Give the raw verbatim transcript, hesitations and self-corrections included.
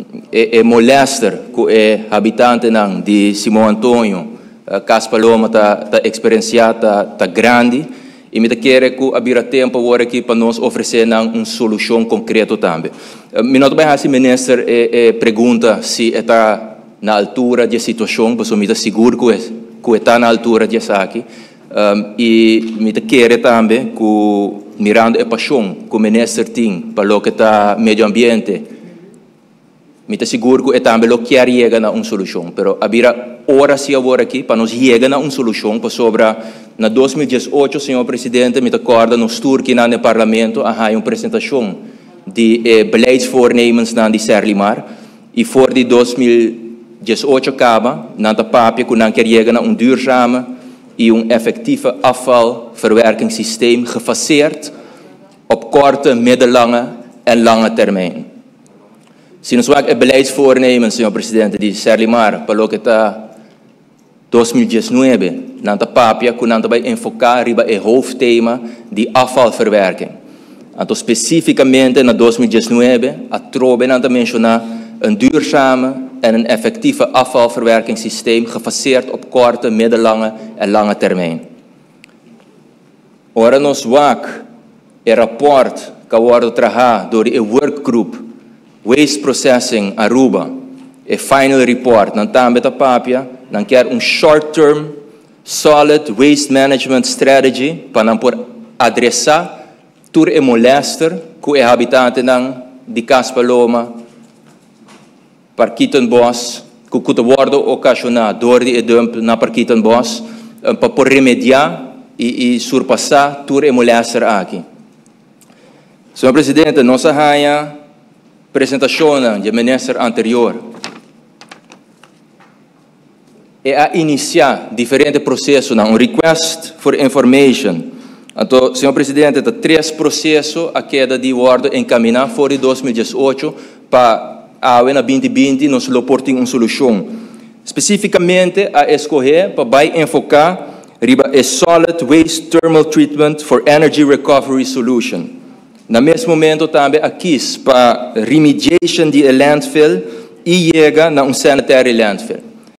é, é molester que é habitante não, de Simão Antônio, uh, Cas Paloma está tá experienciado, está tá grande, e me quer que abrir tempo agora aqui para nós oferecer uma solução concreta também. Uh, me não vai assim, ministro, é, é, pergunta se está na altura da situação, porque eu me seguro que, que está na altura de aqui. Um, e me quer também que mirando a paixão que o ministro tem para o que está meio ambiente, me seguro que é também o que chega na uma solução. Pero abira hora se agora aqui para nós chegar na uma solução para sobre na dois mil e dezoito, senhor presidente, me acorda no tour que na no parlamento há uma apresentação de eh, beleidsvoornemens na de Serlimar e voor de dois mil e dezoito acaba na de papia que não quer chegar na um duurzame e um efetieve afvalverwerkingssysteem gefaseerd op korte, middellange en lange termijn. Se nós vamos a beleidsvoornemen, senhor presidente, de Serlimar, para o que está dois mil e dezenove, na papia, que não vai enfocar riba o hoofdthema de afvalverwerking. Então, especificamente na dois mil e dezenove, a trobe não mencionar um duurzame en een effectieve afvalverwerkingssysteem gefaseerd op korte, middellange en lange termijn. Ora nos wak, een rapport kan worden trajado door de workgroep Waste Processing Aruba, een final report, dantaan met de papia, dan keer een short-term, solid waste management strategy, para por adressar tur e molester, que é habitante dan de Cas Paloma, Parquitenbos, que pode worden ocasionado door de dump na Parquitenbos, para por remediar e, e surpassar tur e molester aqui. Senhor Presidente, nossa raia apresentação do ministro anterior é a iniciar diferentes processos, um request for information. Então, senhor Presidente, há três processos a queda de ordem encaminhar fora de dois mil e dezoito para a dois mil e vinte nos loportem uma solução. Especificamente a escolher para vai enfocar riba a solid waste thermal treatment for energy recovery solution. No mesmo momento também aqui para remediation de landfill e chega na um sanitary landfill.